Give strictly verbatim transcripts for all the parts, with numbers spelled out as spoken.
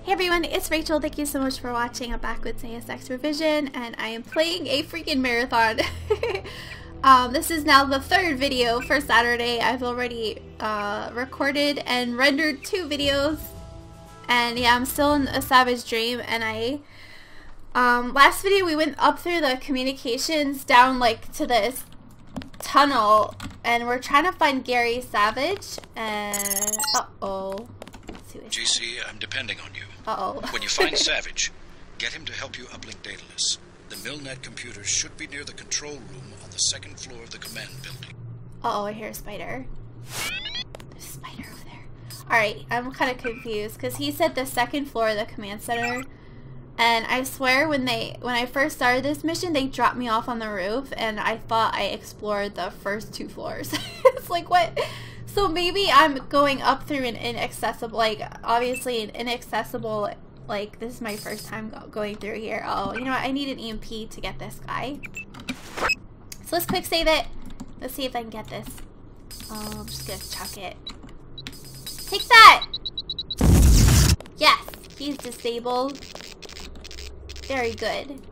Hey everyone, it's Rachel. Thank you so much for watching. I'm back with Deus Ex Revision, and I am playing a freaking marathon. um, this is now the third video for Saturday. I've already uh, recorded and rendered two videos, and yeah, I'm still in a savage dream. And I, um, last video we went up through the communications down like to this tunnel, and we're trying to find Gary Savage. And uh oh. G C, I'm depending on you. Uh-oh. When you find Savage, get him to help you uplink Daedalus. The Milnet computers should be near the control room on the second floor of the command building. Uh-oh, I hear a spider. There's a spider over there. Alright, I'm kind of confused, because he said the second floor of the command center, and I swear when they, when I first started this mission, they dropped me off on the roof, and I thought I explored the first two floors. It's like, what? So maybe I'm going up through an inaccessible, like, obviously an inaccessible, like, this is my first time go going through here. Oh, you know what? I need an E M P to get this guy. So let's quick save it. Let's see if I can get this. Oh, I'm just gonna chuck it. Take that! Yes! He's disabled. Very good.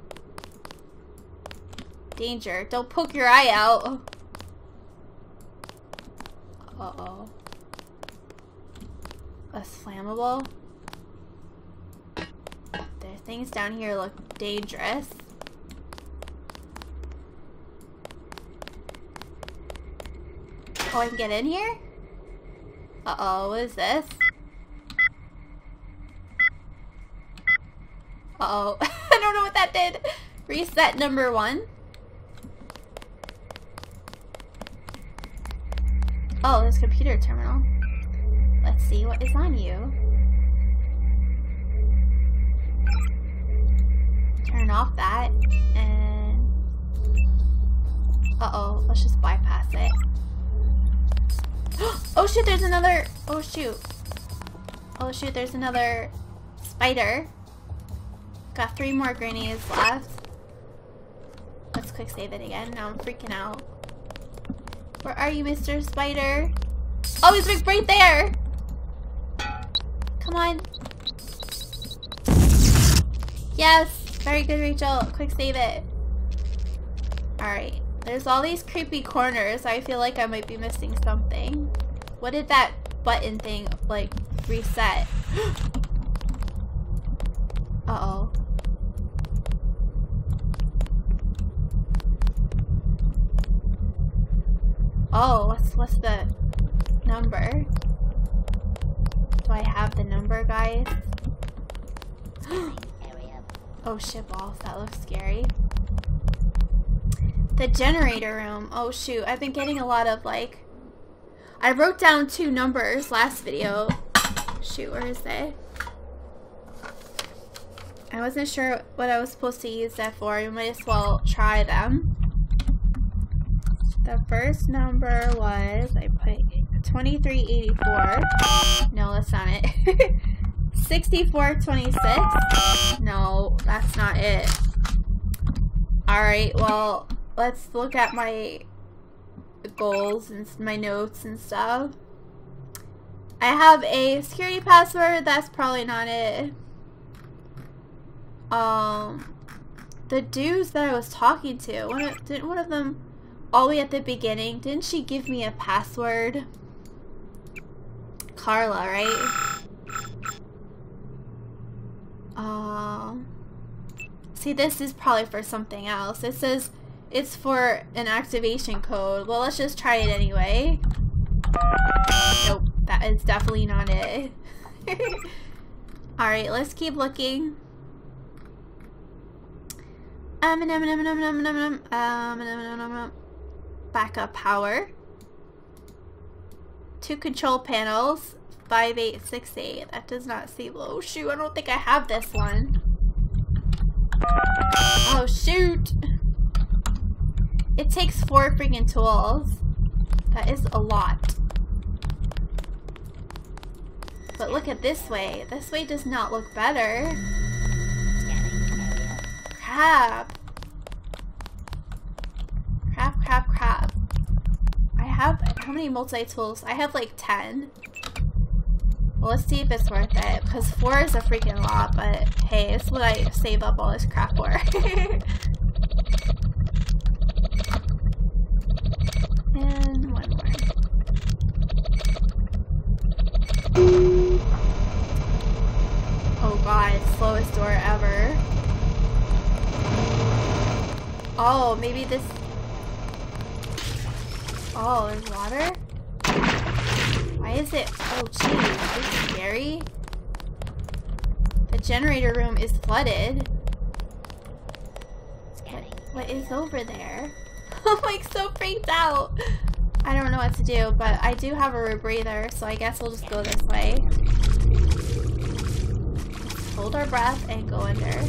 Danger. Don't poke your eye out. Uh-oh. That's flammable. There, things down here look dangerous. Oh, I can get in here? Uh-oh, what is this? Uh-oh. I don't know what that did. Reset number one. Oh, there's a computer terminal. Let's see what is on you. Turn off that, and... Uh-oh, let's just bypass it. Oh shoot, there's another... Oh shoot. Oh shoot, there's another spider. Got three more grenades left. Let's quick save it again. Now I'm freaking out. Where are you, Mister Spider? Oh, he's like right there! Come on. Yes! Very good, Rachel. Quick save it. Alright. There's all these creepy corners. I feel like I might be missing something. What did that button thing, like, reset? Uh-oh. Oh, what's what's the number? Do I have the number, guys? Oh shit balls, that looks scary. The generator room. Oh shoot, I've been getting a lot of like... I wrote down two numbers last video. Shoot, where is it? I wasn't sure what I was supposed to use that for. You might as well try them. The first number was, I put twenty-three eighty-four. No, that's not it. sixty-four twenty-six. No, that's not it. Alright, well, let's look at my goals and my notes and stuff. I have a security password. That's probably not it. Um, the dudes that I was talking to, one of, didn't one of them... all the way at the beginning, didn't she give me a password? Carla, right? Um, see, this is probably for something else. It says it's for an activation code. Well, let's just try it anyway. Nope, that is definitely not it. Alright, let's keep looking. Um, um, um, um, um, um, um, um, um, um, um. Backup power. Two control panels. five eight six eight. That does not seem... Oh shoot, I don't think I have this one. Oh shoot. It takes four freaking tools. That is a lot. But look at this way. This way does not look better. Crap. Crap, crap, crap. I have, how many multi-tools? I have like ten. Well, let's see if it's worth it, because four is a freaking lot, but hey, it's what I save up all this crap for. And one more. Oh god, slowest door ever. Oh, maybe this... Oh, there's water? Why is it... Oh, jeez. This is scary. The generator room is flooded. What, what is over there? I'm like so freaked out. I don't know what to do, but I do have a rebreather, so I guess we'll just go this way. Let's hold our breath and go under.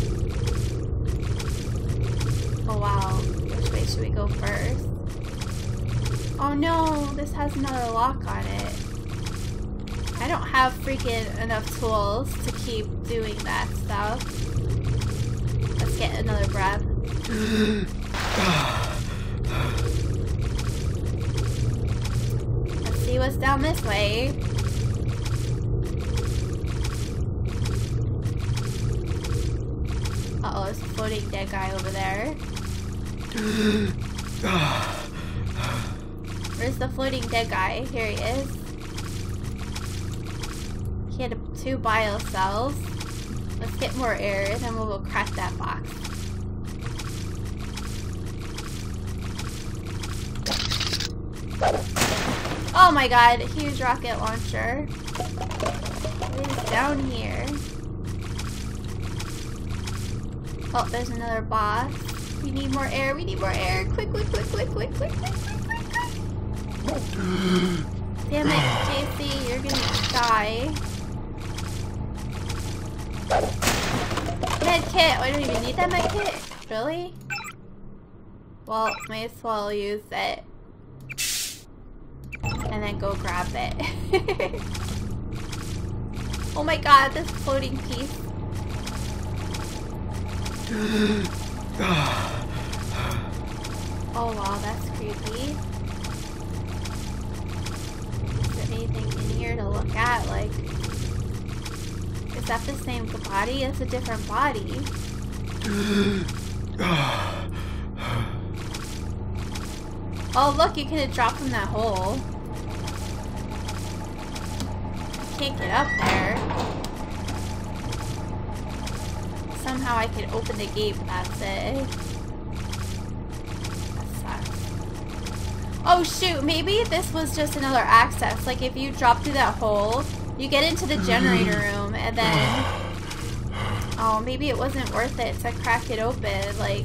Oh wow. Which way should we go first? Oh no, this has another lock on it. I don't have freaking enough tools to keep doing that stuff. Let's get another breath. Let's see what's down this way. Uh-oh, there's a floating dead guy over there. Where's the floating dead guy? Here he is. He had two bio cells. Let's get more air, and then we'll go crack that box. Oh my god, huge rocket launcher. What is down here? Oh, there's another boss. We need more air, we need more air. Quick, quick, quick, quick, quick, quick, quick, quick, quick, quick. Damn it, J C, you're gonna die. Med kit! Oh, I don't even need that med kit? Really? Well, may as well use it. And then go grab it. Oh my god, this floating piece. Oh wow, that's creepy. Is there anything in here to look at? Like, is that the same body? It's a different body. Oh look, you could have dropped from that hole. Can't get up there. Somehow I could open the gate, but that's it. That sucks. Oh shoot, maybe this was just another access. Like if you drop through that hole, you get into the generator room and then... Oh, maybe it wasn't worth it to crack it open. Like...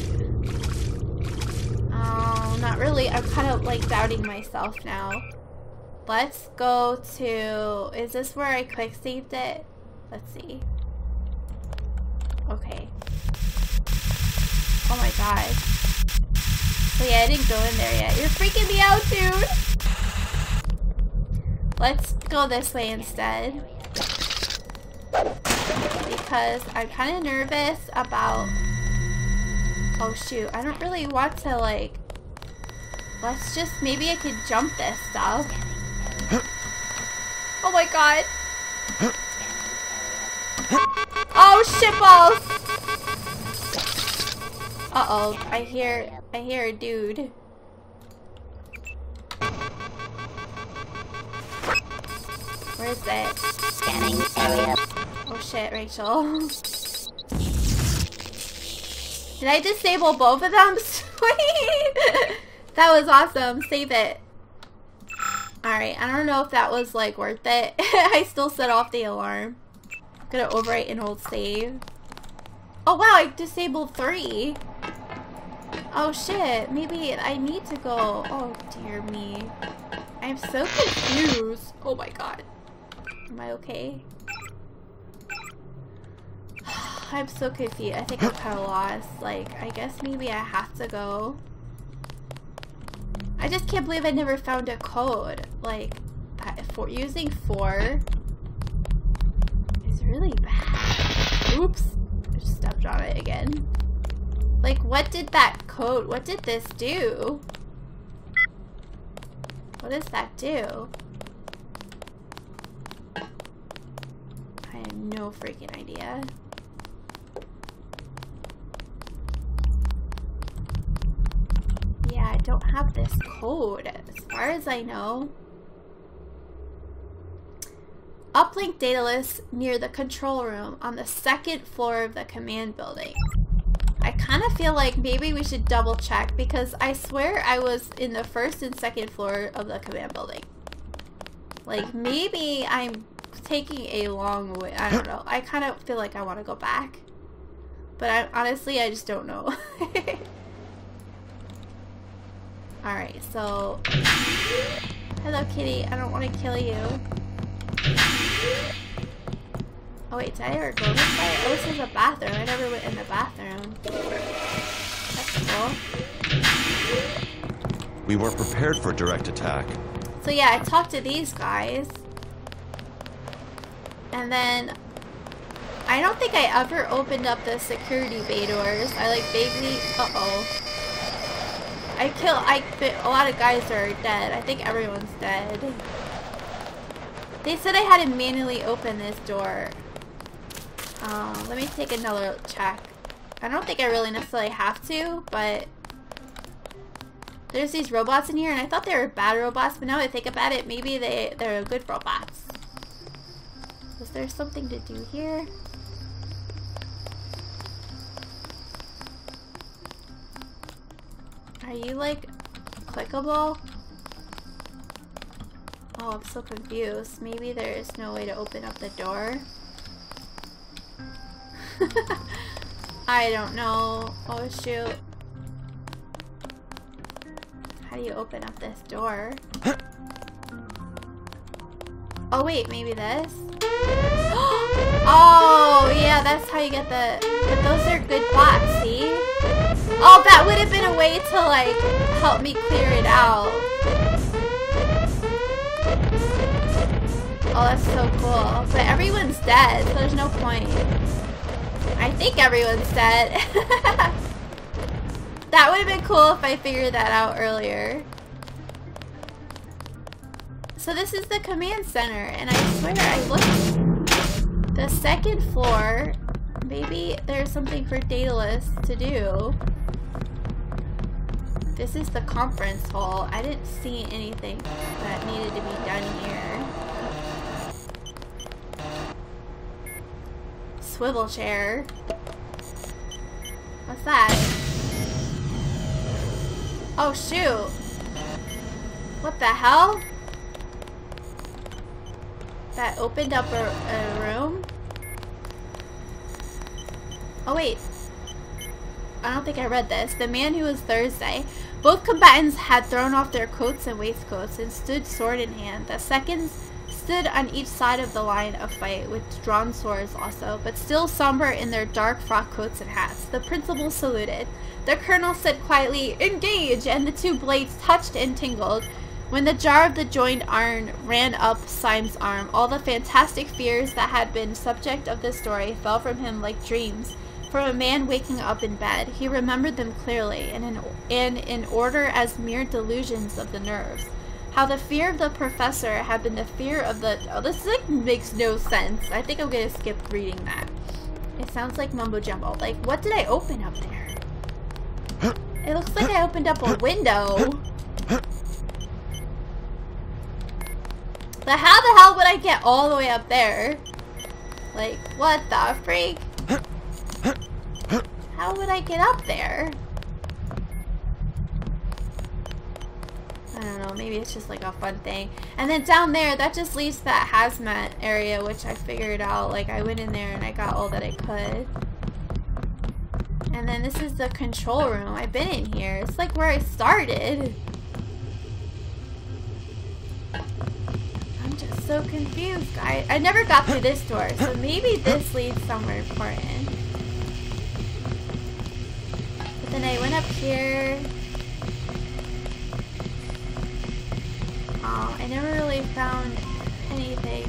Oh, not really. I'm kind of like doubting myself now. Let's go to... Is this where I quick saved it? Let's see. Okay. Oh my god. So yeah, I didn't go in there yet. You're freaking me out, dude! Let's go this way instead. Because I'm kind of nervous about... Oh shoot, I don't really want to like... Let's just... Maybe I could jump this stuff. Oh my god. Oh shit balls! Uh oh, I hear I hear a dude. Where is it? Scanning area. Oh shit, Rachel. Did I disable both of them? Sweet! That was awesome. Save it. Alright, I don't know if that was like worth it. I still set off the alarm. I'm gonna overwrite an old save. Oh wow, I disabled three. Oh shit, maybe I need to go. Oh dear me. I'm so confused. Oh my god. Am I okay? I'm so confused. I think I'm kind of lost. Like, I guess maybe I have to go. I just can't believe I never found a code. Like, for using four is really bad. Oops. I just stepped on it again. Like, what did that code, what did this do? What does that do? no freaking idea. Yeah, I don't have this code as far as I know. Uplink data list near the control room on the second floor of the command building. I kind of feel like maybe we should double check because I swear I was in the first and second floor of the command building. Like maybe I'm taking a long way. I don't know. I kind of feel like I want to go back. But I, honestly, I just don't know. Alright, so... Hello, kitty. I don't want to kill you. Oh, wait. Did I ever go this way? Oh, this is a bathroom. I never went in the bathroom. That's cool. We weren't prepared for direct attack. So, yeah, I talked to these guys. And then... I don't think I ever opened up the security bay doors. I, like, vaguely... Uh-oh. I kill, I, a lot of guys are dead. I think everyone's dead. They said I had to manually open this door. Um, let me take another check. I don't think I really necessarily have to, but there's these robots in here, and I thought they were bad robots, but now that I think about it, maybe they, they're good robots. Is there something to do here? Are you, like, clickable? Oh, I'm so confused. Maybe there is no way to open up the door. I don't know. Oh, shoot. How do you open up this door? Oh, wait, maybe this? Oh, yeah, that's how you get the... But those are good bots, see? Oh, that would have been a way to, like, help me clear it out. Oh, that's so cool. But everyone's dead, so there's no point. I think everyone's dead. That would have been cool if I figured that out earlier. So this is the command center, and I swear I looked... The second floor, maybe there's something for Daedalus to do. This is the conference hall. I didn't see anything that needed to be done here. Swivel chair. What's that? Oh shoot. What the hell? That opened up a, a room? Oh wait. I don't think I read this. The man who was Thursday. Both combatants had thrown off their coats and waistcoats and stood sword in hand. The seconds stood on each side of the line of fight with drawn swords also, but still somber in their dark frock coats and hats. The principal saluted. The colonel said quietly, "Engage!" and the two blades touched and tingled. When the jar of the joined iron ran up Syme's arm, all the fantastic fears that had been subject of the story fell from him like dreams. From a man waking up in bed, he remembered them clearly and in, and in order as mere delusions of the nerves. How the fear of the professor had been the fear of the... Oh, this like makes no sense. I think I'm gonna skip reading that. It sounds like mumbo jumbo. Like, what did I open up there? It looks like I opened up a window. But how the hell would I get all the way up there? Like, what the freak? How would I get up there? I don't know, maybe it's just like a fun thing. And then down there, that just leads to that hazmat area, which I figured out. Like, I went in there and I got all that I could. And then this is the control room. I've been in here. It's like where I started. I'm just so confused, guys. I never got through this door, so maybe this leads somewhere important. But then I went up here. Oh, I never really found anything.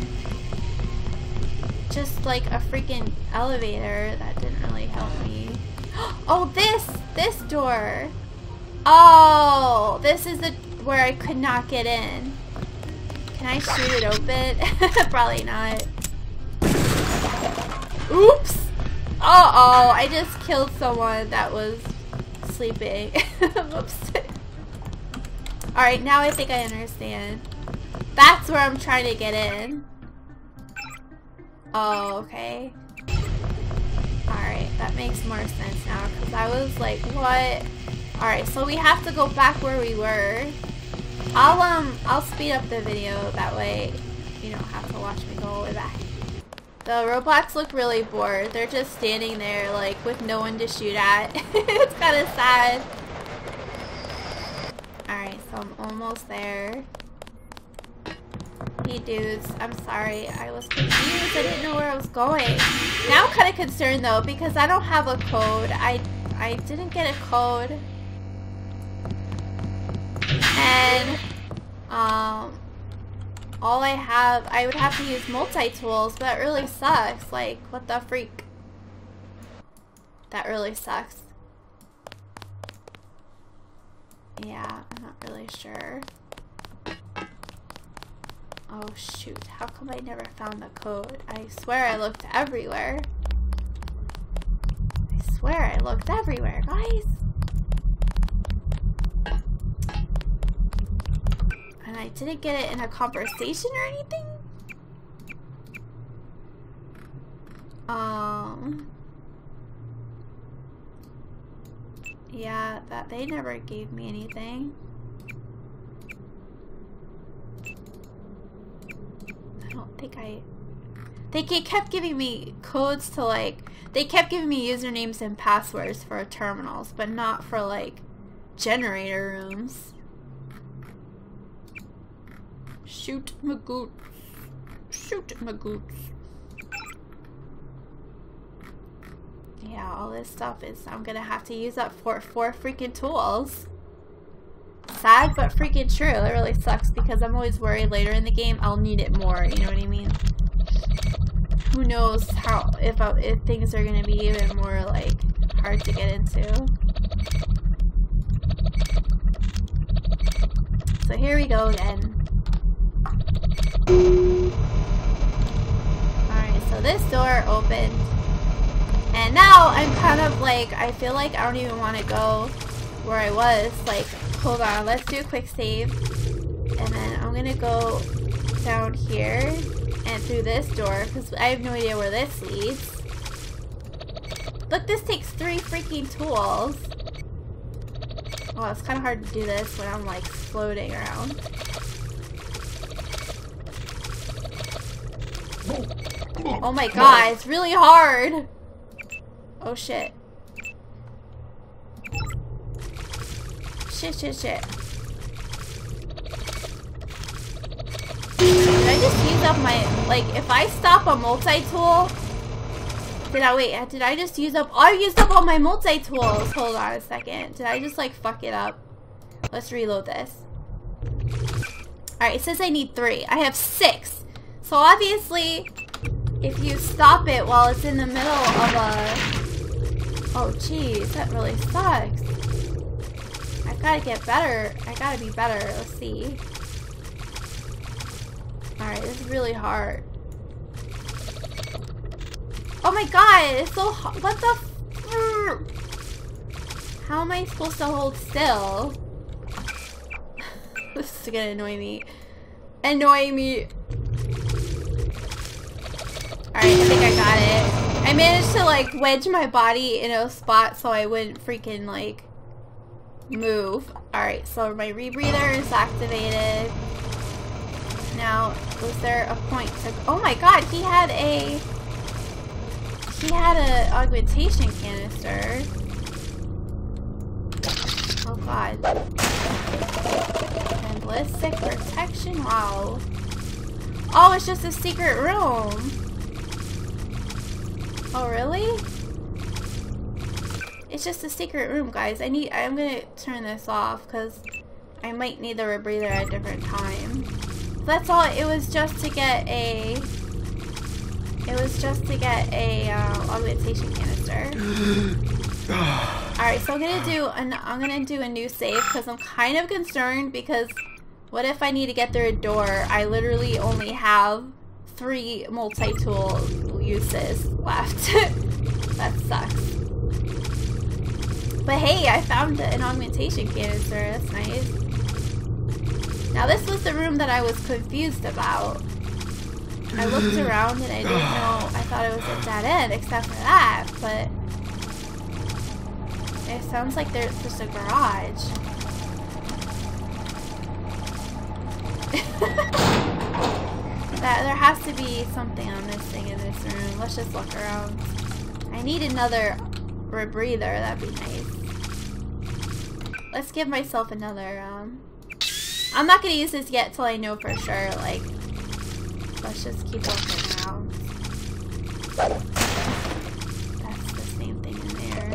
Just like a freaking elevator that didn't really help me. Oh, this! This door! Oh! This is the where I could not get in. Can I shoot it open? Probably not. Uh-oh, I just killed someone that was sleeping. Whoops. Alright, now I think I understand. That's where I'm trying to get in. Oh, okay. Alright, that makes more sense now, because I was like, what? Alright, so we have to go back where we were. I'll, um, I'll speed up the video, that way you don't have to watch me go all the way back. The robots look really bored. They're just standing there, like, with no one to shoot at. It's kind of sad. Alright, so I'm almost there. Hey dudes, I'm sorry. I was confused. I didn't know where I was going. Now I'm kind of concerned though, because I don't have a code. I, I didn't get a code. And, um... all I have, I would have to use multi-tools, but that really sucks. Like, what the freak? That really sucks. Yeah, I'm not really sure. Oh shoot, how come I never found the code? I swear I looked everywhere. I swear I looked everywhere, guys. And I didn't get it in a conversation or anything? Um... Yeah, that they never gave me anything. I don't think I... They kept giving me codes to like... They kept giving me usernames and passwords for terminals, but not for like generator rooms. Shoot Magoots. Shoot Magoots. Yeah, all this stuff is, I'm gonna have to use up for four freaking tools. Sad, but freaking true. It really sucks because I'm always worried later in the game I'll need it more, you know what I mean? Who knows how, if, I, if things are gonna be even more, like, hard to get into. So here we go again. Alright, so this door opened. And now I'm kind of like, I feel like I don't even want to go where I was. Like, hold on, let's do a quick save. And then I'm going to go down here and through this door because I have no idea where this leads. Look, this takes three freaking tools. Oh, it's kind of hard to do this when I'm like floating around. Oh my god, it's really hard. Oh shit. Shit, shit, shit. Did I just use up my, like, if I stop a multi-tool, did I, wait, did I just use up, oh, I used up all my multi-tools. Hold on a second. Did I just, like, fuck it up? Let's reload this. Alright, it says I need three. I have six. So obviously, if you stop it while it's in the middle of a... Oh, jeez, that really sucks. I gotta get better. I gotta be better. Let's see. Alright, this is really hard. Oh my god, it's so hard. What the f... How am I supposed to hold still? This is gonna annoy me. Annoy me. Alright, I think I got it. I managed to like wedge my body in a spot so I wouldn't freaking like move. Alright, so my rebreather is activated. Now, was there a point to... Oh my god, he had a... He had a augmentation canister. Oh god. And ballistic protection, wow. Oh, it's just a secret room. Oh, really? It's just a secret room, guys. I need- I'm gonna turn this off, because I might need the rebreather at a different time. That's all. It was just to get a... It was just to get a uh, augmentation canister. Alright, so I'm gonna do an, I'm gonna do a new save because I'm kind of concerned because what if I need to get through a door? I literally only have three multi-tool uses left. That sucks. But hey, I found an augmentation canister. That's nice. Now this was the room that I was confused about. I looked around and I didn't know. I thought it was a dead end except for that, but it sounds like there's just a garage. That there has to be something I'm missing in this room. Let's just look around. I need another rebreather. That'd be nice. Let's give myself another. Um, I'm not gonna use this yet till I know for sure. Like, let's just keep looking around. That's the same thing in there.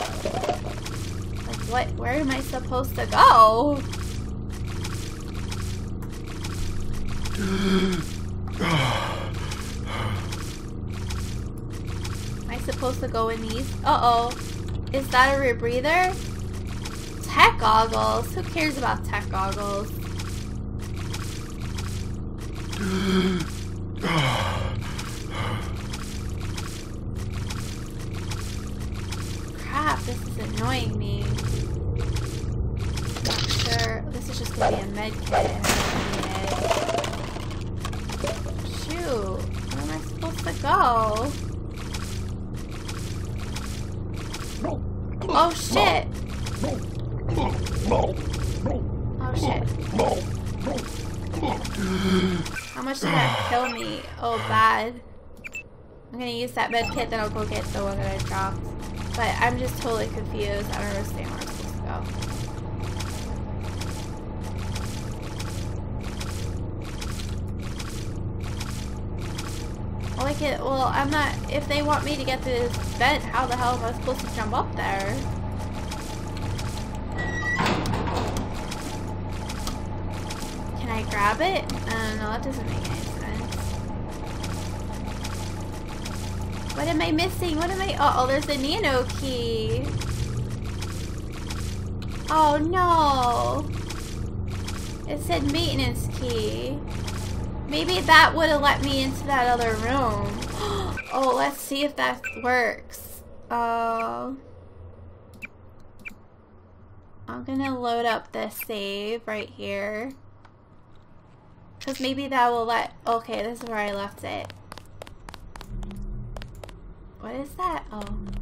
Like, what? Where am I supposed to go? Am I supposed to go in these? Uh-oh. Is that a rebreather? Tech goggles? Who cares about tech goggles? Crap, this is annoying me. Not sure. This is just gonna be a med kit. Shoot. Where am I supposed to go? Oh shit! Oh shit. How much did that kill me? Oh, bad. I'm gonna use that med kit, then I'll go get the one that I dropped. But I'm just totally confused. I don't understand where I'm supposed to go. Well, I can, well, I'm not, if they want me to get to this vent, how the hell am I supposed to jump up there? Can I grab it? I don't know, that doesn't make any sense. What am I missing? What am I, uh oh, there's a nano key. Oh no. It said maintenance key. Maybe that would have let me into that other room. Oh, let's see if that works. Uh, I'm gonna load up the save right here. Because maybe that will let... Okay, this is where I left it. What is that? Oh.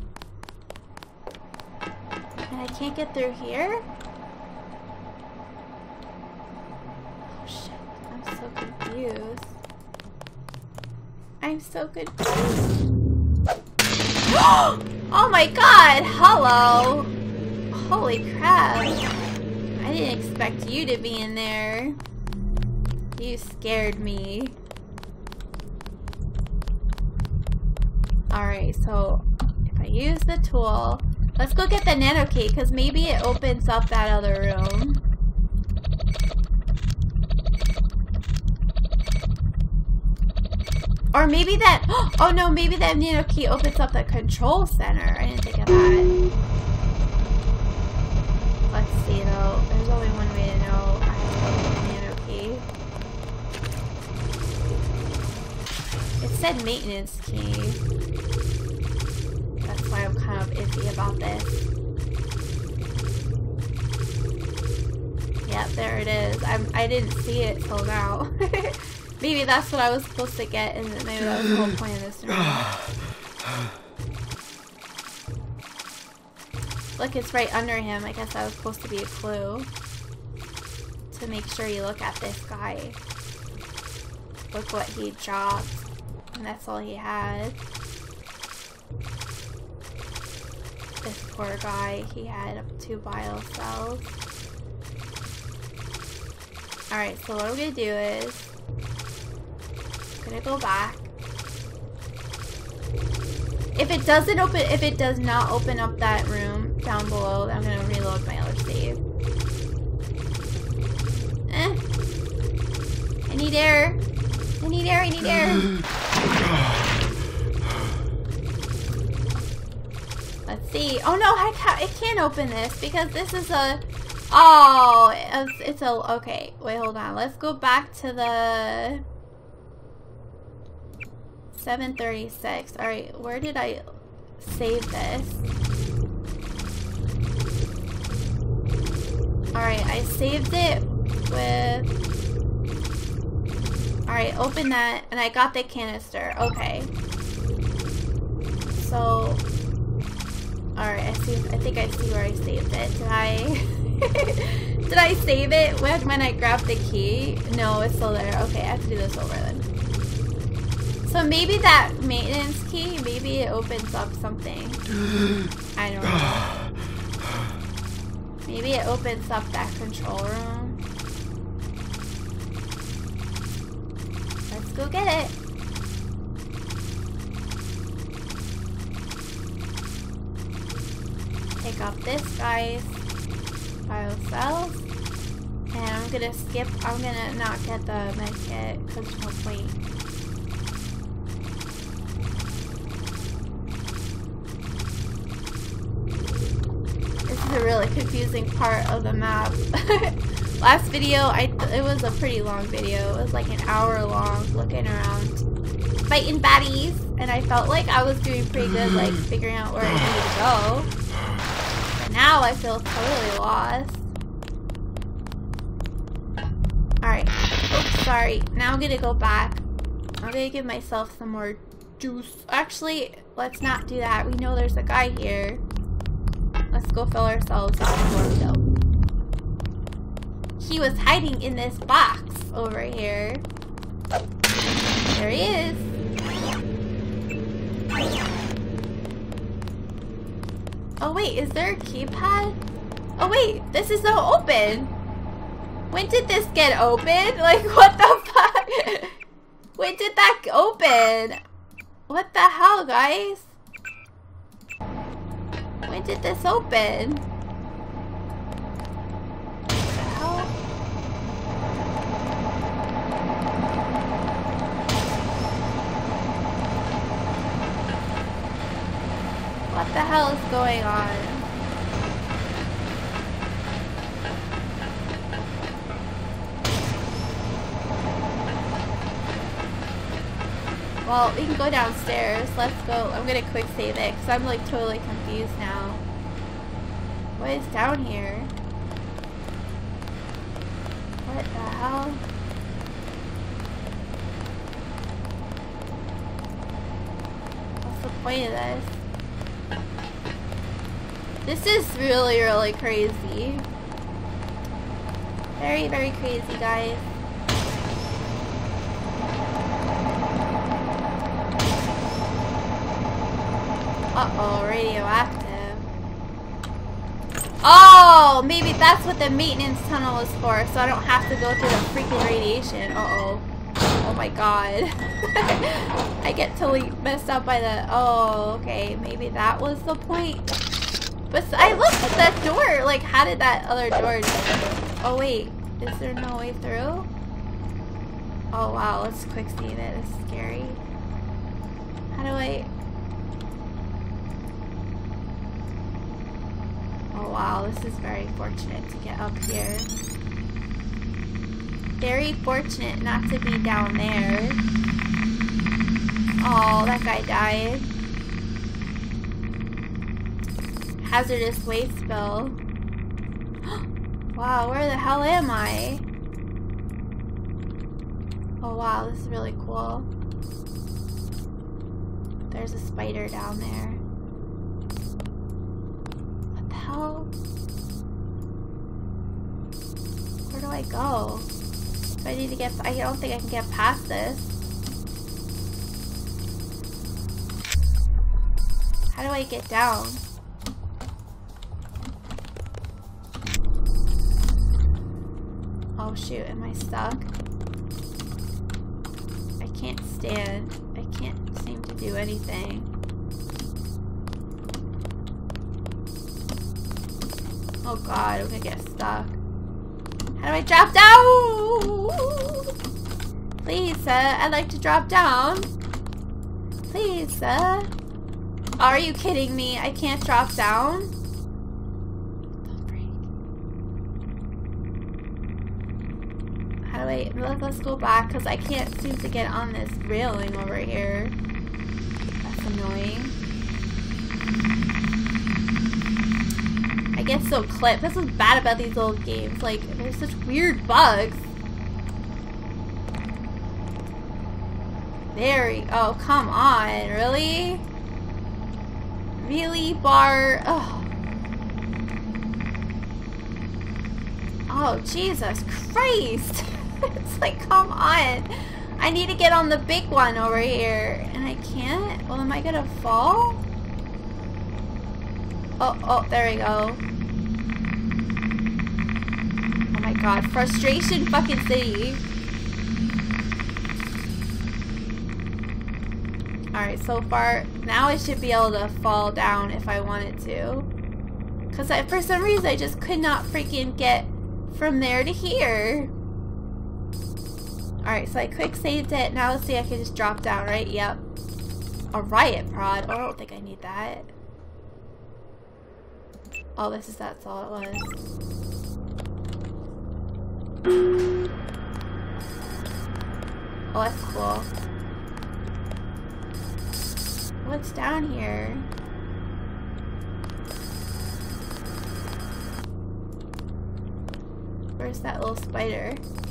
And I can't get through here? Oh shit. I'm so confused. I'm so confused. Oh my god! Hello! Holy crap. I didn't expect you to be in there. You scared me. Alright, so if I use the tool, let's go get the nano key, because maybe it opens up that other room. Or maybe that, oh no, maybe that nano key opens up the control center. I didn't think of that. Let's see though, there's only one way to know. I have to go get the nano key. It said maintenance key. That's why I'm kind of iffy about this. Yep, there it is. I'm, I didn't see it till now. Maybe that's what I was supposed to get, and maybe that was the whole point of this room. Look, it's right under him. I guess that was supposed to be a clue. To make sure you look at this guy. Look what he dropped. And that's all he had. This poor guy, he had two bio cells. Alright, so what I'm gonna do is I'm gonna go back. If it doesn't open, if it does not open up that room down below, I'm gonna reload my other save. Eh. I need air. I need air, I need air. Let's see. Oh no, I can't, it can't open this because this is a... Oh, it's, it's a... Okay, wait, hold on. Let's go back to the... seven thirty-six. Alright, where did I save this? Alright, I saved it with... Alright, open that, and I got the canister. Okay. So... Alright, I see. I think I see where I saved it. Did I... Did I save it when, when I grabbed the key? No, it's still there. Okay, I have to do this over then. So maybe that maintenance key, maybe it opens up something. I don't know. Maybe it opens up that control room. Let's go get it. Pick up this, guys. Bio cells. And I'm gonna skip. I'm gonna not get the med kit because there's no point. This is a really confusing part of the map. Last video, I it was a pretty long video. It was like an hour long, looking around, fighting baddies, and I felt like I was doing pretty good, like figuring out where I needed to go. But now I feel totally lost. Alright. Oops, sorry. Now I'm gonna go back. I'm gonna give myself some more juice. Actually, let's not do that. We know there's a guy here. Let's go fill ourselves up more dope. He was hiding in this box over here. There he is. Oh wait, is there a keypad? Oh wait, this is now open. When did this get open? Like, what the fuck? When did that open? What the hell, guys? When did this open? What the hell? What the hell is going on? Well, we can go downstairs. Let's go. I'm gonna quick save it because I'm like totally confused now. What is down here? What the hell? What's the point of this? This is really, really crazy. Very, very crazy, guys. Uh-oh, radioactive. Oh, maybe that's what the maintenance tunnel is for, so I don't have to go through the freaking radiation. Uh-oh. Oh my god. I get totally messed up by the... Oh, okay. Maybe that was the point. But I looked at that door. Like, how did that other door... Oh, wait. Is there no way through? Oh, wow. Let's quick save it. It's scary. How do I... Oh wow, this is very fortunate to get up here. Very fortunate not to be down there. Oh, that guy died. Hazardous waste spill. Wow, where the hell am I? Oh wow, this is really cool. There's a spider down there. Where do I go? Do I need to get... I don't think I can get past this. How do I get down? Oh shoot, am I stuck? I can't stand. I can't seem to do anything. Oh god, I'm gonna get stuck. How do I drop down? Please, sir, I'd like to drop down. Please, sir. Are you kidding me? I can't drop down? What the freak? How do I... Let's go back, because I can't seem to get on this railing over here. That's annoying. I get so clipped. That's what's bad about these old games. Like, there's such weird bugs. There we oh, come on. Really? Really, bar? Oh. Oh, Jesus Christ. It's like, come on. I need to get on the big one over here. And I can't? Well, am I gonna fall? Oh, oh, there we go. Oh my god. Frustration fucking city. Alright, so far, now I should be able to fall down if I wanted to. Because I, for some reason, I just could not freaking get from there to here. Alright, so I quick saved it. Now let's see, I can just drop down, right? Yep. A riot prod. Oh, I don't think I need that. Oh, this is, that's all it was. Oh, that's cool. What's down here? Where's that little spider?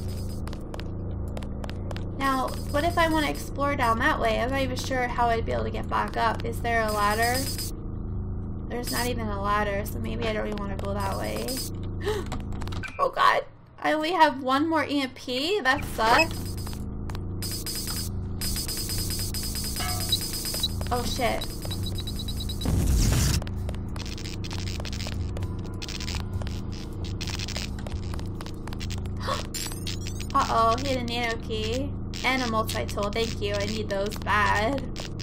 Now, what if I want to explore down that way? I'm not even sure how I'd be able to get back up. Is there a ladder? There's not even a ladder, so maybe I don't even want to go that way. Oh god! I only have one more E M P? That sucks. Oh shit. Uh-oh, hit a nano key. And a multi-tool, thank you. I need those bad.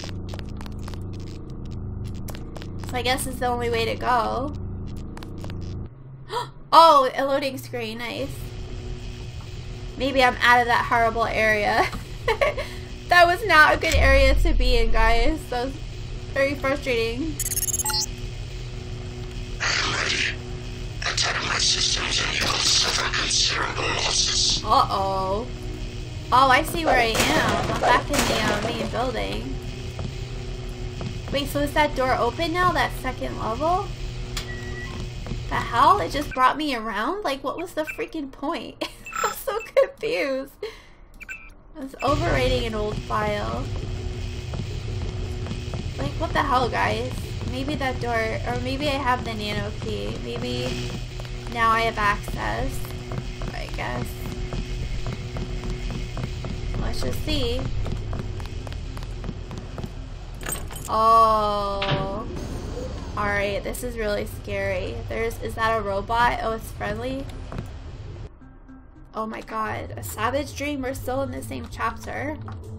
So I guess it's the only way to go. Oh, a loading screen, nice. Maybe I'm out of that horrible area. That was not a good area to be in, guys. That was very frustrating. I'm ready. Attack my systems and you'll suffer considerable losses. Uh-oh. Oh, I see where I am. I'm back in the uh, main building. Wait, so is that door open now? That second level? The hell? It just brought me around? Like, what was the freaking point? I'm so confused. I was overwriting an old file. Like, what the hell, guys? Maybe that door, or maybe I have the nano key. Maybe now I have access, I guess. Let's just see. Oh. Alright, this is really scary. There's, is that a robot? Oh, it's friendly? Oh my god. A savage dream? We're still in the same chapter.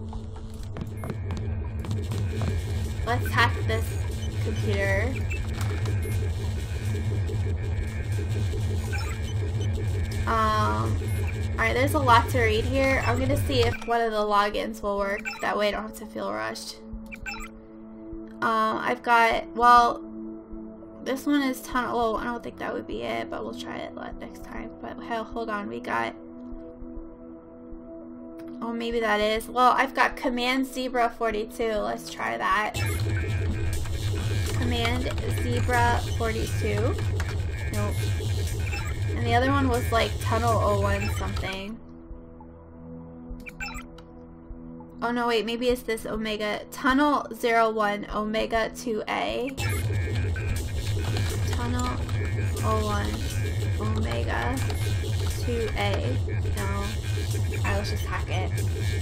Let's hack this computer. Um, alright, there's a lot to read here. I'm gonna see if one of the logins will work. That way I don't have to feel rushed. Um, I've got, well, this one is tunnel. Oh, I don't think that would be it, but we'll try it next time. But hold on, we got, oh, maybe that is. Well, I've got Command Zebra forty-two. Let's try that. Command Zebra forty-two. Nope. And the other one was like Tunnel oh one something. Oh no, wait, maybe it's this Omega. Tunnel zero one Omega two A. Tunnel oh one Omega two A. No. Alright, let's just hack it.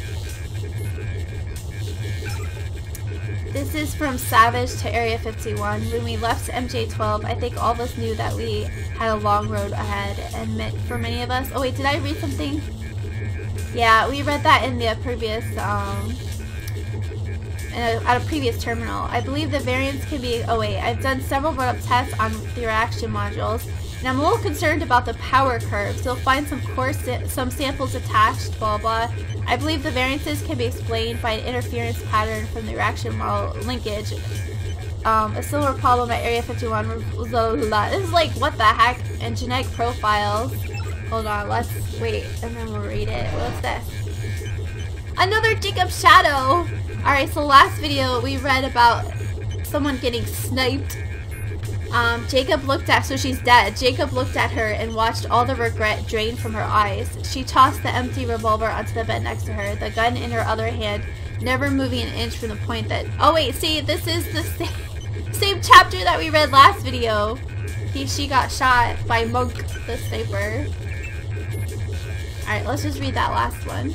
This is from Savage to Area fifty-one. When we left M J twelve, I think all of us knew that we had a long road ahead, and for many of us... Oh wait, did I read something? Yeah, we read that in the previous, um... in a, at a previous terminal. I believe the variants can be... Oh wait, I've done several run-up tests on the reaction modules, and I'm a little concerned about the power curves. You'll find some course, some samples attached, blah blah. I believe the variances can be explained by an interference pattern from the reaction model linkage. Um, a similar problem at Area fifty-one. This is like, what the heck? And genetic profiles. Hold on, let's wait, and then we'll read it. What's this? Another Jacob shadow! Alright, so last video we read about someone getting sniped. Um, Jacob looked at, so she's dead. Jacob looked at her and watched all the regret drain from her eyes. She tossed the empty revolver onto the bed next to her, the gun in her other hand, never moving an inch from the point that... Oh wait, see, this is the same, same chapter that we read last video. He, she got shot by Monk, the sniper. Alright, let's just read that last one.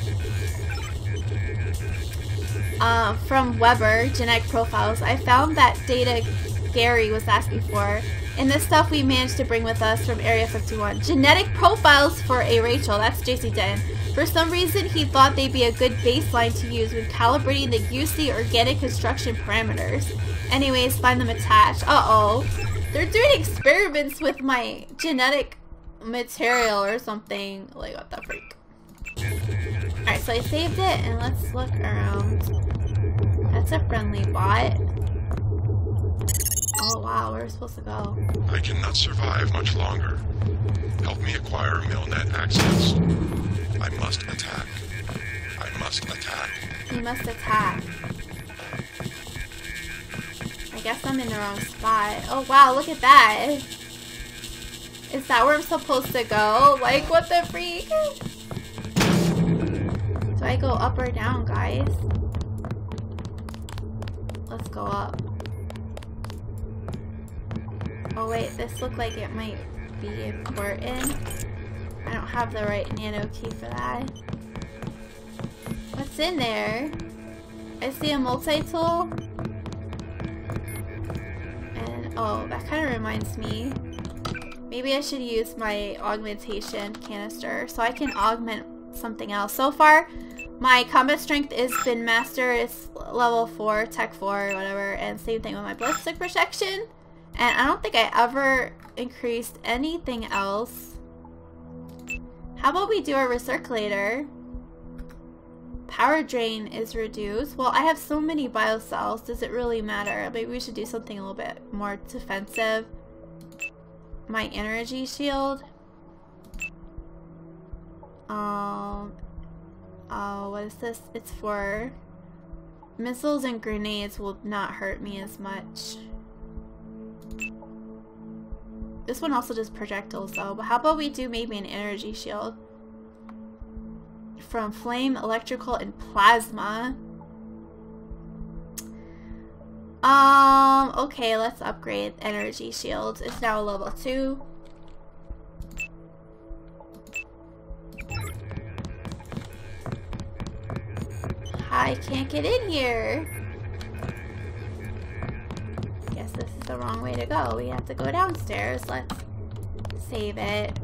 Uh, from Weber, Genetic Profiles. I found that data Gary was asking for, and the stuff we managed to bring with us from Area fifty-one. Genetic profiles for a Rachel. That's J C Denton. For some reason, he thought they'd be a good baseline to use when calibrating the U C organic construction parameters. Anyways, find them attached. Uh-oh. They're doing experiments with my genetic material or something. Like, what the freak? Alright, so I saved it, and let's look around. That's a friendly bot. Oh wow, where are we supposed to go? I cannot survive much longer. Help me acquire Milnet access. I must attack. I must attack. You must attack. I guess I'm in the wrong spot. Oh wow, look at that. Is that where I'm supposed to go? Like, what the freak? Do I go up or down, guys? Let's go up. Oh wait, this looked like it might be important. I don't have the right nano key for that. What's in there? I see a multi-tool. And oh, that kind of reminds me. Maybe I should use my augmentation canister so I can augment something else. So far, my combat strength has been master. It's level four, tech four, or whatever. And same thing with my ballistic protection. And I don't think I ever increased anything else. How about we do a recirculator? Power drain is reduced. Well, I have so many biocells. Does it really matter? Maybe we should do something a little bit more defensive. My energy shield. Um. Oh, what is this? It's for missiles and grenades will not hurt me as much. This one also does projectiles though, but how about we do maybe an energy shield? From flame, electrical, and plasma. Um, okay, let's upgrade energy shield. It's now level two. I can't get in here. Guess this is the wrong way to go. We have to go downstairs. Let's save it.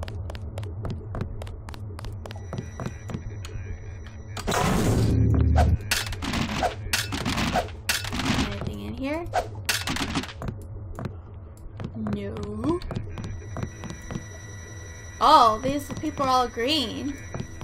Anything in here? No. Oh, these people are all green.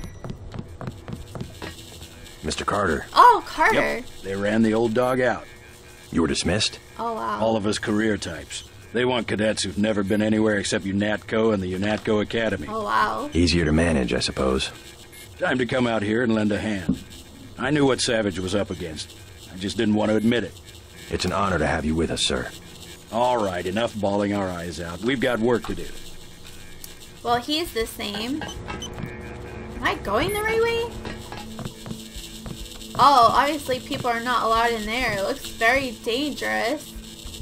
Mister Carter. Oh, Carter. Yep. They ran the old dog out. You were dismissed? Oh, wow. All of us career types. They want cadets who've never been anywhere except UNATCO and the UNATCO Academy. Oh, wow. Easier to manage, I suppose. Time to come out here and lend a hand. I knew what Savage was up against. I just didn't want to admit it. It's an honor to have you with us, sir. All right, enough bawling our eyes out. We've got work to do. Well, he's the same. Am I going the right way? Oh, obviously people are not allowed in there. It looks very dangerous.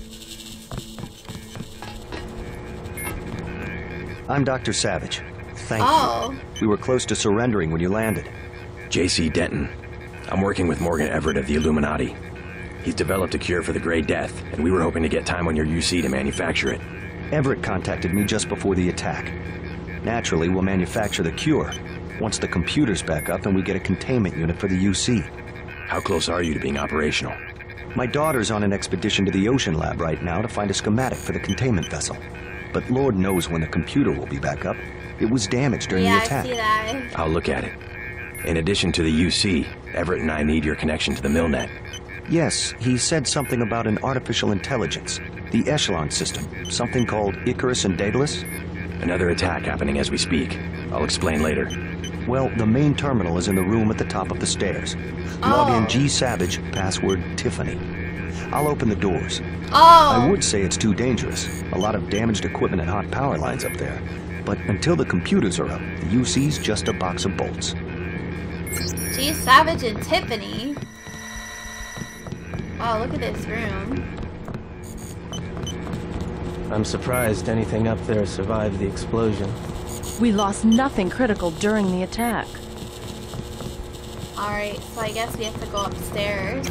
I'm Doctor Savage. Thank Oh. you. We were close to surrendering when you landed. J C Denton. I'm working with Morgan Everett of the Illuminati. He's developed a cure for the Grey Death, and we were hoping to get time on your U C to manufacture it. Everett contacted me just before the attack. Naturally, we'll manufacture the cure once the computer's back up and we get a containment unit for the U C. How close are you to being operational? My daughter's on an expedition to the Ocean Lab right now to find a schematic for the containment vessel. But Lord knows when the computer will be back up. It was damaged during Yeah, the attack. I see that. I'll look at it. In addition to the U C, Everett and I need your connection to the Milnet. Yes, he said something about an artificial intelligence. The Echelon system. Something called Icarus and Daedalus. Another attack happening as we speak. I'll explain later. Well, the main terminal is in the room at the top of the stairs. Oh. Log in G Savage, password Tiffany. I'll open the doors. Oh. I would say it's too dangerous. A lot of damaged equipment and hot power lines up there. But until the computers are up, the U C's just a box of bolts. G Savage and Tiffany. Wow, look at this room. I'm surprised anything up there survived the explosion. We lost nothing critical during the attack. Alright, so I guess we have to go upstairs.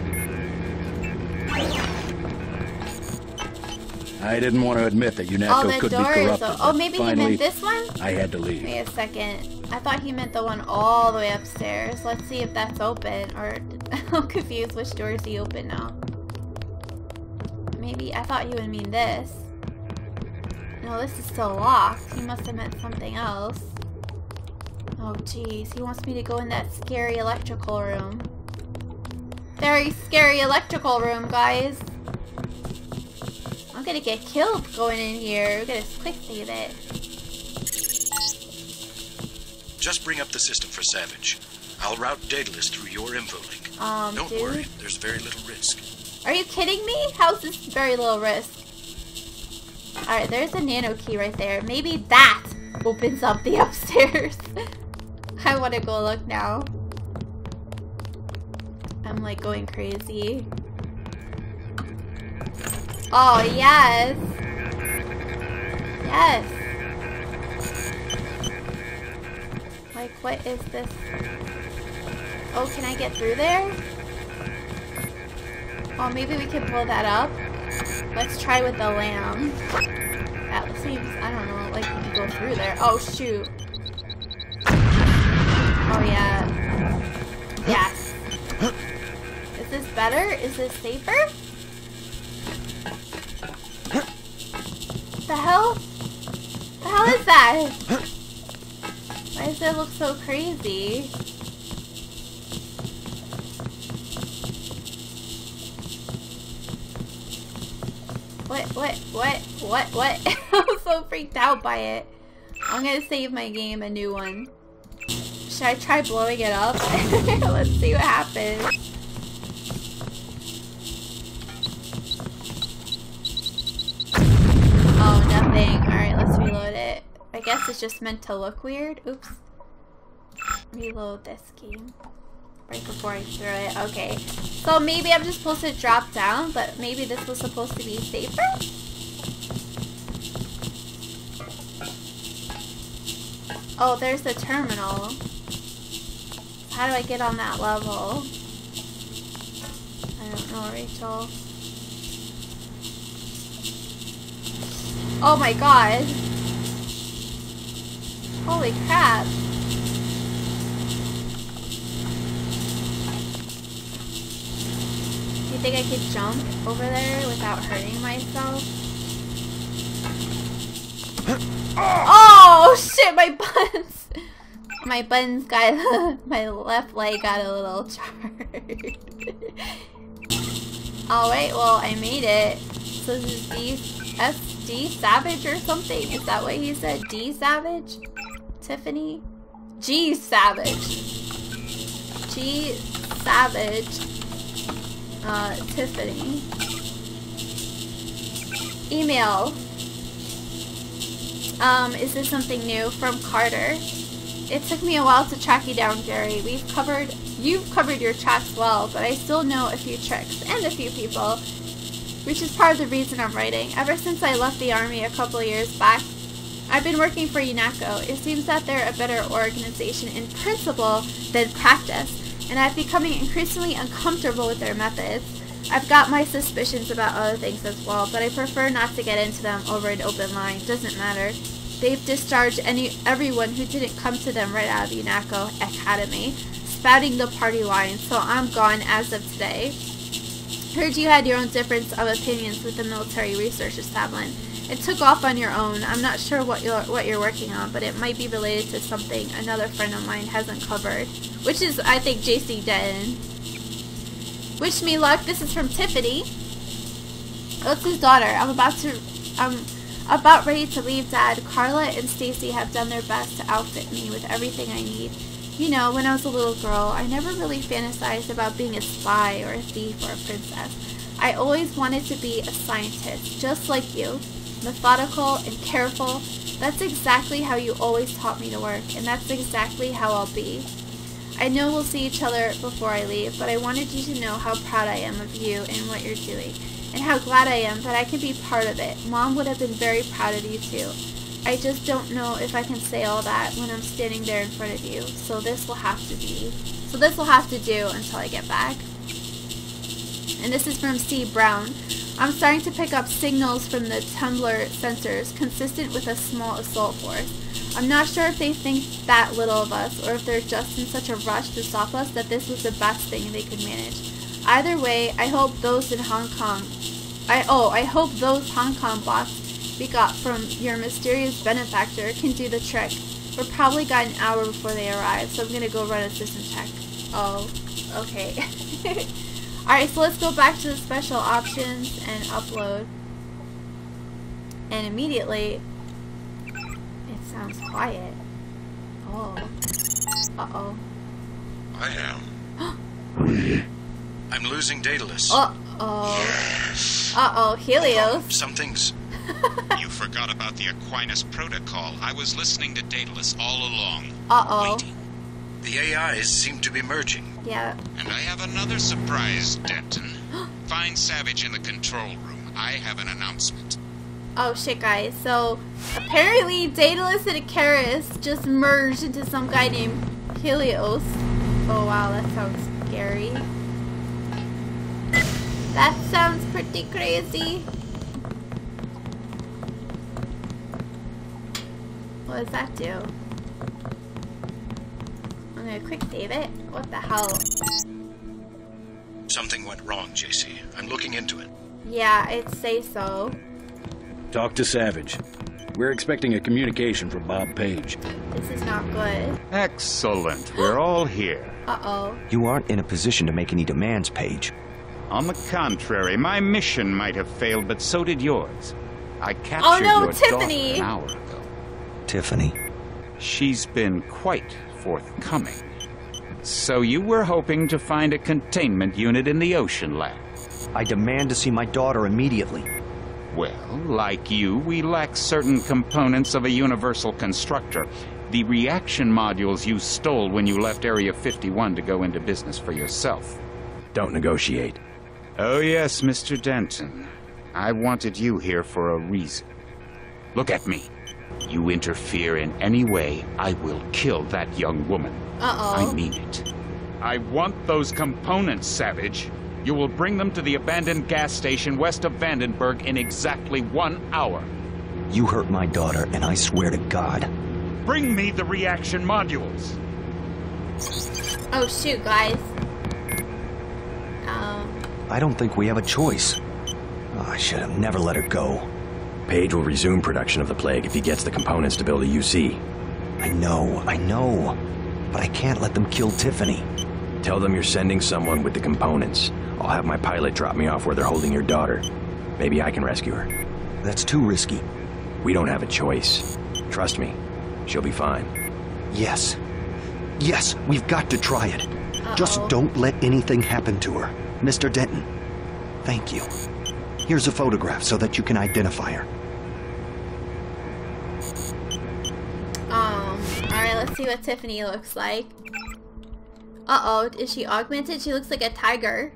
I didn't want to admit that Oh, UNATCO the could be door is... corrupted. Oh, maybe he finally, meant this one? I had to leave. Wait a second. I thought he meant the one all the way upstairs. Let's see if that's open. Or I'm confused which doors he opened now. Maybe I thought you would mean this. No, this is still locked. He must have meant something else. Oh jeez, he wants me to go in that scary electrical room. Very scary electrical room, guys. I'm gonna get killed going in here. We're gonna quick save it. Just bring up the system for Savage. I'll route Daedalus through your info link. Um, Don't dude. worry, there's very little risk. Are you kidding me? How's this very little risk? Alright, there's a nano key right there. Maybe that opens up the upstairs. I want to go look now. I'm like going crazy. Oh, yes. Yes. Like, what is this? Oh, can I get through there? Oh, maybe we can pull that up. Let's try with the lamb. That seems, I don't know, like you can go through there. Oh, shoot. Oh, yeah. Yes. Is this better? Is this safer? The hell? The hell is that? Why does it look so crazy? What, what, what, what, what? I'm so freaked out by it. I'm gonna save my game a new one. Should I try blowing it up? Let's see what happens. Oh, nothing. Alright, let's reload it. I guess it's just meant to look weird. Oops. Reload this game. Right before I throw it. Okay. So maybe I'm just supposed to drop down, but maybe this was supposed to be safer? Oh, there's the terminal. How do I get on that level? I don't know, Rachel. Oh my god. Holy crap. You think I could jump over there without hurting myself? Oh shit, my buns! My buns got, my left leg got a little charred. Alright, well I made it. So this is D S D Savage or something? Is that what he said? D Savage? Tiffany? G Savage. G Savage. Uh, Tiffany. Email. Um, is this something new from Carter? It took me a while to track you down, Gary. We've covered, you've covered your tracks well, but I still know a few tricks and a few people, which is part of the reason I'm writing. Ever since I left the army a couple of years back, I've been working for UNATCO. It seems that they're a better organization in principle than practice, and I'm becoming increasingly uncomfortable with their methods. I've got my suspicions about other things as well, but I prefer not to get into them over an open line. Doesn't matter. They've discharged any everyone who didn't come to them right out of UNATCO Academy, spouting the party line, so I'm gone as of today. Heard you had your own difference of opinions with the military research establishment. It took off on your own. I'm not sure what you're, what you're working on, but it might be related to something another friend of mine hasn't covered, which is, I think, J C Denton. Wish me luck. This is from Tiffany. That's his daughter. I'm about to, I'm, About ready to leave, Dad. Carla and Stacy have done their best to outfit me with everything I need. You know, when I was a little girl, I never really fantasized about being a spy or a thief or a princess. I always wanted to be a scientist, just like you. Methodical and careful. That's exactly how you always taught me to work, and that's exactly how I'll be. I know we'll see each other before I leave, but I wanted you to know how proud I am of you and what you're doing, and how glad I am that I can be part of it. Mom would have been very proud of you too. I just don't know if I can say all that when I'm standing there in front of you, so this will have to be, so this will have to do until I get back. And this is from C. Brown. I'm starting to pick up signals from the tumbler sensors consistent with a small assault force. I'm not sure if they think that little of us, or if they're just in such a rush to stop us that this was the best thing they could manage. Either way, I hope those in Hong Kong, I oh, I hope those Hong Kong bots we got from your mysterious benefactor can do the trick. We're probably got an hour before they arrive, so I'm gonna go run a system check. Oh, okay. Alright, so let's go back to the special options and upload. And immediately, it sounds quiet. Oh. Uh-oh. I am. I'm losing Daedalus. Uh-oh. Uh-oh, Helios. Oh, something's... You forgot about the Aquinas protocol. I was listening to Daedalus all along. Uh-oh. Waiting. The A Is seem to be merging. Yeah. And I have another surprise, Denton. Find Savage in the control room. I have an announcement. Oh shit, guys. So, apparently Daedalus and Icarus just merged into some guy named Helios. Oh wow, that sounds scary. That sounds pretty crazy. What does that do? I'm gonna quick save it. What the hell? Something went wrong, J C. I'm looking into it. Yeah, I'd say so. Talk to Savage. We're expecting a communication from Bob Page. This is not good. Excellent. We're all here. Uh-oh. You aren't in a position to make any demands, Paige. On the contrary, my mission might have failed, but so did yours. I captured oh, no, your Tiffany. daughter an hour ago. Tiffany. She's been quite forthcoming. So you were hoping to find a containment unit in the Ocean Lab? I demand to see my daughter immediately. Well, like you, we lack certain components of a universal constructor. The reaction modules you stole when you left Area fifty-one to go into business for yourself. Don't negotiate. Oh yes, Mister Denton. I wanted you here for a reason. Look at me. You interfere in any way, I will kill that young woman. Uh-oh. I mean it. I want those components, Savage. You will bring them to the abandoned gas station west of Vandenberg in exactly one hour. You hurt my daughter, and I swear to God. Bring me the reaction modules. Oh, shoot, guys. Um... I don't think we have a choice. Oh, I should have never let her go. Page will resume production of the Plague if he gets the components to build a U C. I know, I know. But I can't let them kill Tiffany. Tell them you're sending someone with the components. I'll have my pilot drop me off where they're holding your daughter. Maybe I can rescue her. That's too risky. We don't have a choice. Trust me, she'll be fine. Yes. Yes, we've got to try it. Uh-oh. Just don't let anything happen to her. Mister Denton, thank you. Here's a photograph so that you can identify her. Um, alright, let's see what Tiffany looks like. Uh-oh, is she augmented? She looks like a tiger.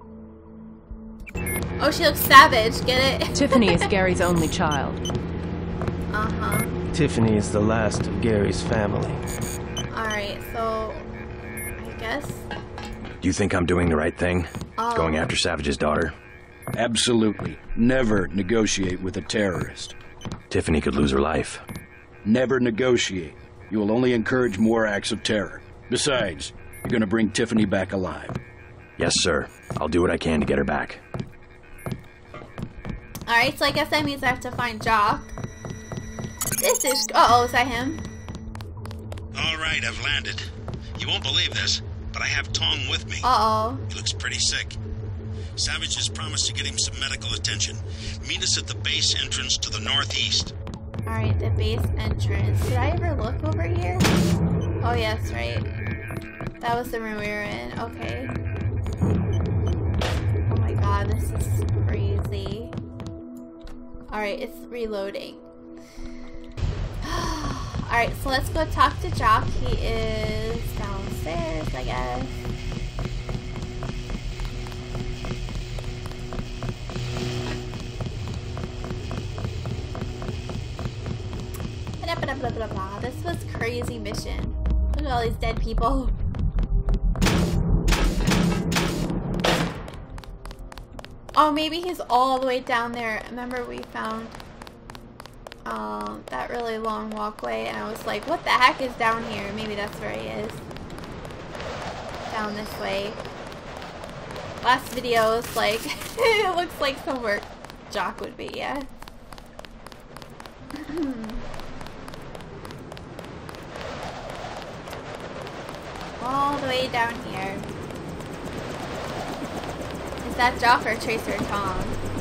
Oh, she looks savage, get it? Tiffany is Gary's only child. Uh-huh. Tiffany is the last of Gary's family. Alright, so... I guess... Do you think I'm doing the right thing? Oh. Going after Savage's daughter? Absolutely. Never negotiate with a terrorist. Tiffany could lose her life. Never negotiate. You will only encourage more acts of terror. Besides, you're gonna bring Tiffany back alive. Yes, sir. I'll do what I can to get her back. Alright, so I guess that means I have to find Jock. This is... Uh-oh, is that him? All right, I've landed. You won't believe this, but I have Tong with me. Uh-oh. He looks pretty sick. Savage has promised to get him some medical attention. Meet us at the base entrance to the northeast. Alright, the base entrance. Did I ever look over here? Oh yes, right. That was the room we were in. Okay. Oh my god, this is crazy. Alright, it's reloading. Alright, so let's go talk to Jock. He is downstairs, I guess. Blah, blah, blah, blah, blah. This was crazy mission. Look at all these dead people. Oh, maybe he's all the way down there. Remember we found um, that really long walkway and I was like, what the heck is down here? Maybe that's where he is. Down this way. Last video was like, it looks like somewhere Jock would be, yeah. All the way down here. Is that Jock or Tracer Tom?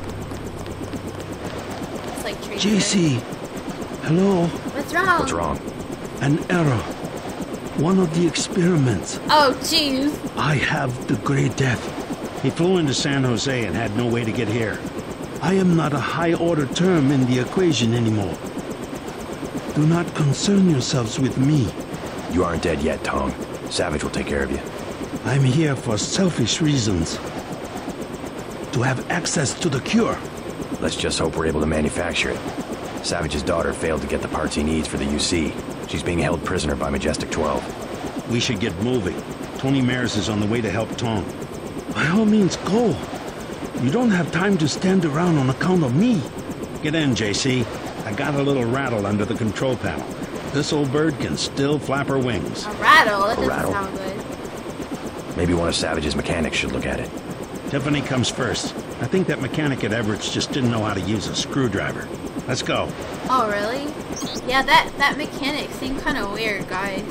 It's like Tracer. J C, hello? What's wrong? What's wrong? An error. One of the experiments. Oh, jeez. I have the Grey Death. He flew into San Jose and had no way to get here. I am not a high-order term in the equation anymore. Do not concern yourselves with me. You aren't dead yet, Tom. Savage will take care of you. I'm here for selfish reasons. To have access to the cure. Let's just hope we're able to manufacture it. Savage's daughter failed to get the parts he needs for the U C. She's being held prisoner by Majestic twelve. We should get moving. Tony Mares is on the way to help Tom. By all means, go. You don't have time to stand around on account of me. Get in, J C. I got a little rattle under the control panel. This old bird can still flap her wings. A rattle? That A doesn't rattle? sound good. Maybe one of Savage's mechanics should look at it. Tiffany comes first. I think that mechanic at Everett's just didn't know how to use a screwdriver. Let's go. Oh, really? Yeah, that, that mechanic seemed kind of weird, guys.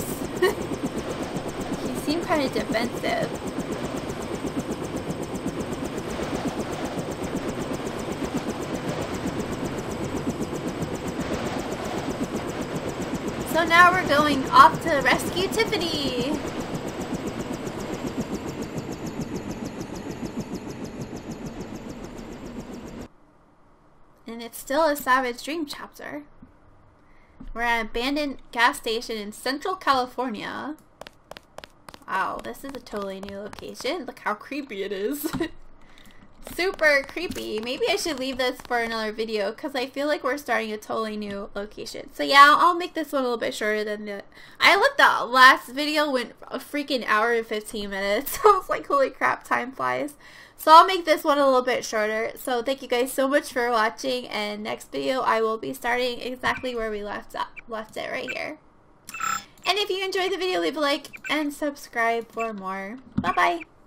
He seemed kind of defensive. So now we're going off to rescue Tiffany. And it's still a Savage Dream chapter. We're at an abandoned gas station in Central California. Wow, this is a totally new location. Look how creepy it is. Super creepy. Maybe I should leave this for another video because I feel like we're starting a totally new location. So yeah, I'll, I'll make this one a little bit shorter than the... I looked, the last video went a freaking hour and fifteen minutes. So I was like, holy crap, time flies. So I'll make this one a little bit shorter. So thank you guys so much for watching. And next video, I will be starting exactly where we left, up, left it right here. And if you enjoyed the video, leave a like and subscribe for more. Bye-bye.